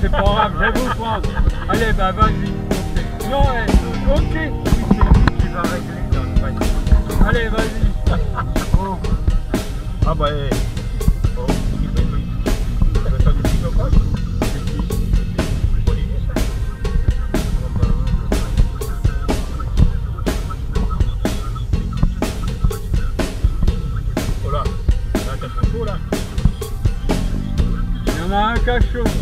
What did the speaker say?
c'est pas grave, je vais vous prendre. Allez, bah vas-y. Non, ok, c'est lui qui va régler dans le panier. Allez, vas-y. Oh. Ah bah, oh, il fait ça du petit cocotte. Oh là, là t'as trop chaud là. Il y en a un cachot.